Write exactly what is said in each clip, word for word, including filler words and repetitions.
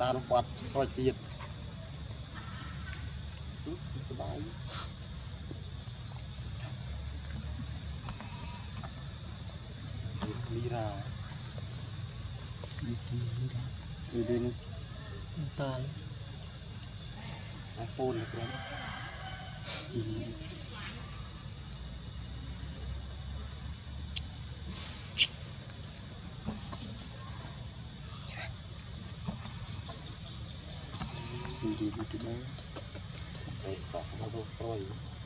ta nó quạt coi tiền đi ra đi đi ta iPhone được lắm đi đi đi đấy đấy cả nó đâu coi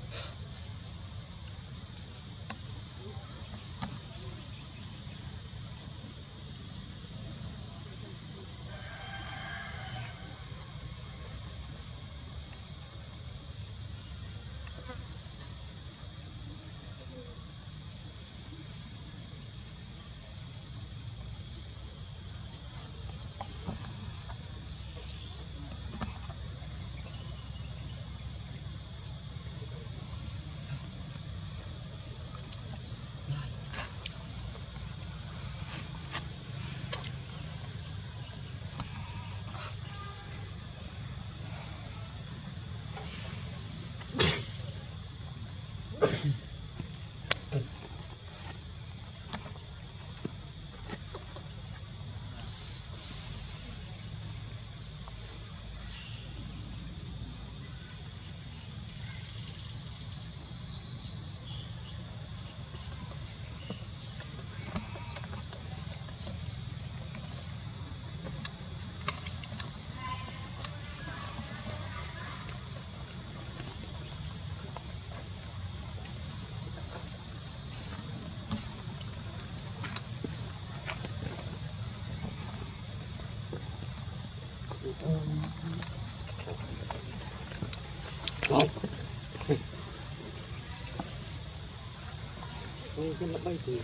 Ôi, cái nó bay thì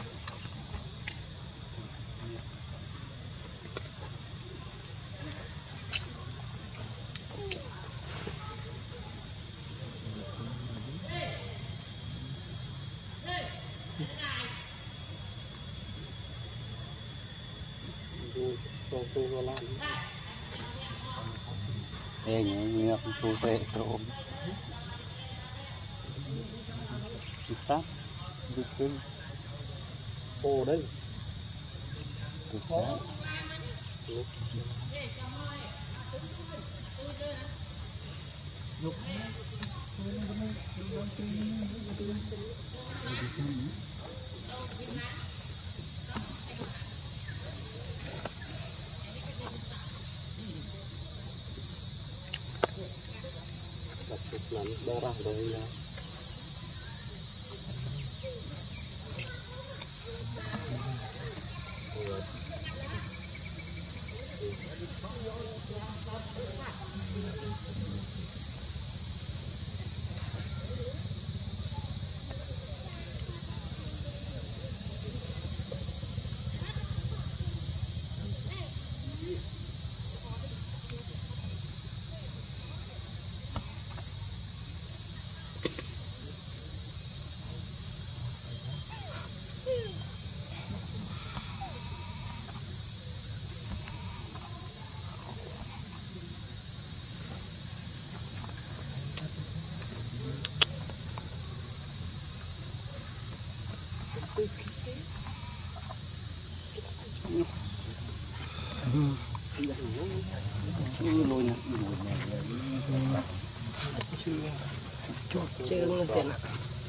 Ê nhé, nhé, không xô xe trộm Đi sát Đi kinh Ồ đây Đi sát Lúc làm darah dari ya. Chương tiền ạ.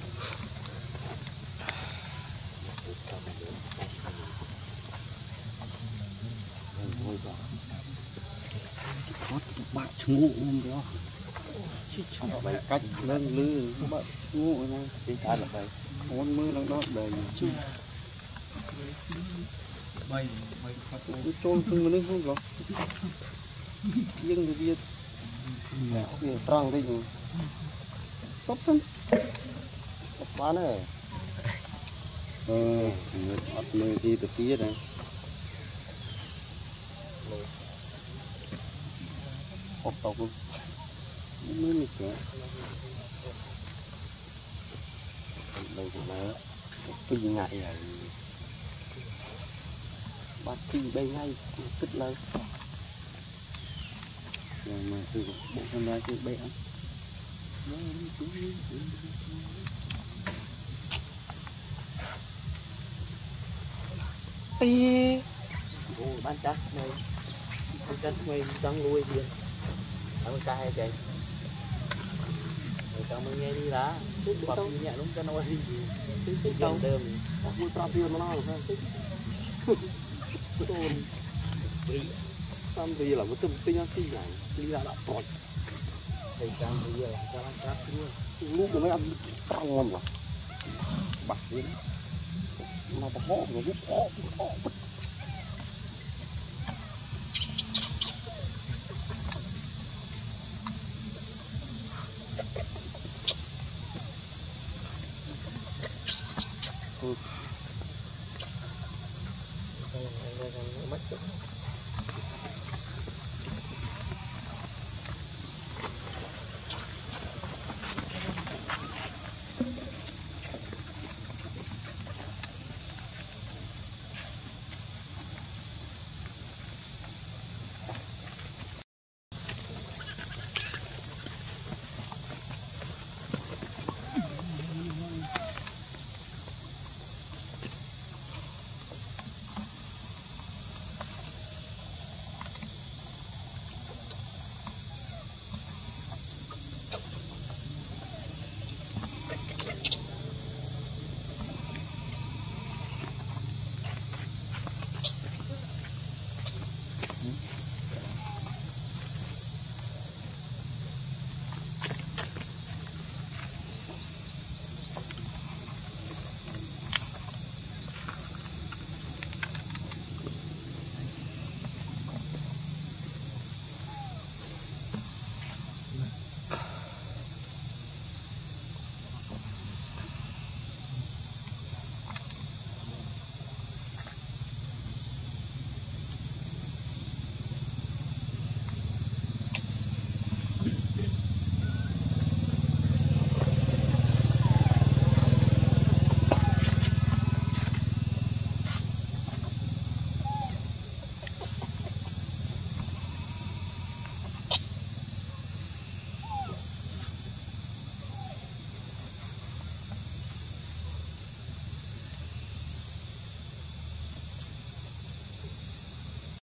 Bạn ngủ không đó. Bài cách lên lư bạn ngủ nha. Cái cái là phải bốn mươi lần đó đời chứ. Mày mày phát trôn không mà nó không có. Riêng cái việc trăng đây rồi. Tốt lắm. Tốt quá này. Ờ, bắt nơi đi từ phía này. Hộp tàu cũng mới mịt nữa. Đây cũng là cái gì ngại à. Bắt cái đây ngay, tức lên. từ bộ con ra từ bệ Ê. Ồ, bán chắc này bán chắc này đang nuôi điên ăn ca hay chạy người ta mới nghe đi lá bật nhẹ đúng cho nó đi cái tàu đơm mua trà tiền nó nào phải tôn đi tam gì là cái tâm tinh ăn tinh này đi ra đã tỏi thầy tam gì là cho ăn cá luôn lúc mà mấy ăn tăng ngon lắm bạc đến nó bỏ nó hút bỏ bỏ